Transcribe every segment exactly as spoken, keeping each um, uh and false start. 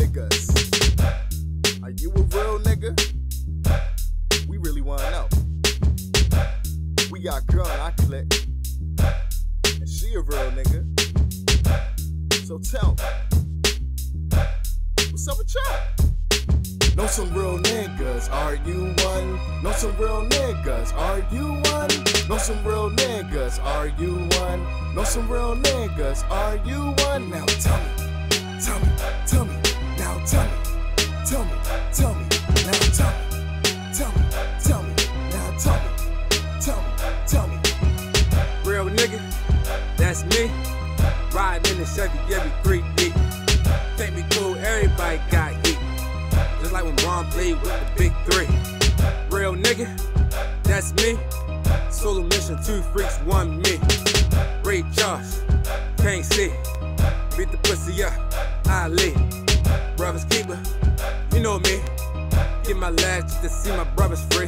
niggas. Are you a real nigga? We really wanna know. We got girl in our clique, and she a real nigga. So tell me, what's up with y'all? Know some real niggas, are you one? Know some real niggas, are you one? Know some real niggas, are you one? Know some real niggas, are you one? Now tell me, tell me, tell me, now tell me, tell me, tell me, now tell me, tell me, tell me, now tell me, tell me, tell me. Real nigga, that's me. Riding in the Chevy every three deep. Think me cool, everybody got heat. Just like when Ron played with the big three. Real nigga, that's me. Solo mission, two freaks, one me. Ray Charge, can't see. Beat the pussy up, Ali. Brothers keeper, you know me. Get my last just to see my brothers free.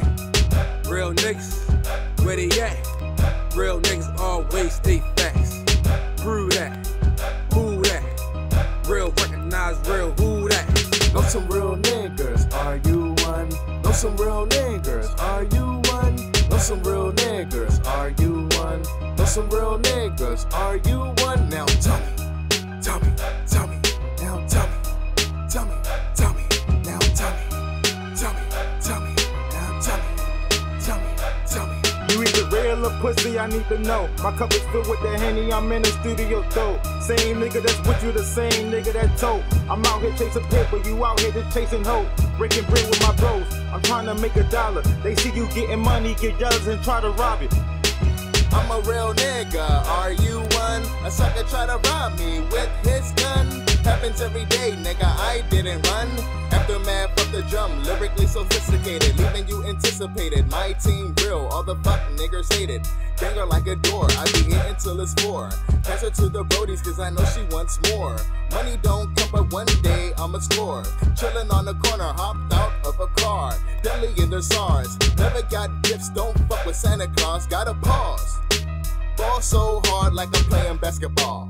Real niggas, where they at? Real niggas always stay facts. Prove that, who that? Real recognize real, who that? Know some real niggas, are you one? Know some real niggas, are you one? Know some real niggas, are you one? Know some real niggas, are you one? Now tell me, tell me, tell me, now tell me, tell me, tell me, now tell me, tell me, tell me, now tell me, tell me, tell me. You either real or pussy, I need to know. My cup is filled with the Henny, I'm in the studio though. Same nigga that's with you, the same nigga that told. I'm out here chasing paper, you out here just chasing hoes. Breaking bread with my bros, I'm trying to make a dollar. They see you getting money, get jealous and try to rob it. I'm a real nigga, are you one? A sucker try to rob me with his gun. Happens every day, nigga, I didn't run. Aftermath of the drum, lyrically sophisticated, leaving you anticipated. My team real, all the fuck niggas hated. Banger like a door, I be hitting till it's four. Pass her to the brodies cause I know she wants more. Money don't come but one day I'ma score. Chillin' on the corner, hopped out of a car. Deadly in the SARS, never got gifts, don't fuck with Santa Claus. Gotta pause, ball so hard like I'm playing basketball.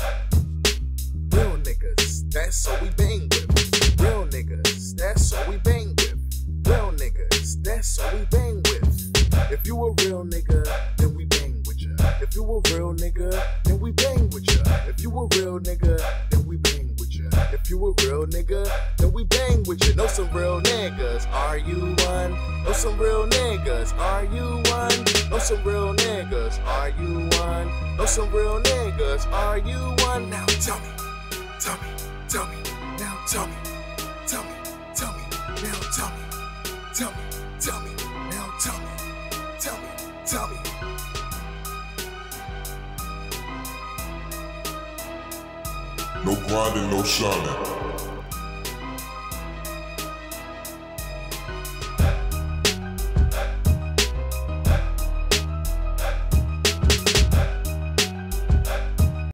Real niggas, that's all we bang with. Real niggas, that's all we bang with. Real niggas, that's all we bang with. If you a real nigga, then we bang with ya. If you a real nigga, then we bang with ya. If you a real nigga, then we bang with ya. If you a real nigga, then we bang with ya. Know some real niggas, are you one? Know some real niggas, are you one? Know some real niggas, are you one? Know some real niggas, are you one? Now tell me, tell me, tell me, now tell me, tell me, tell me, now tell me, tell me, tell me, now tell me, tell me, tell me. No grinding, no shining.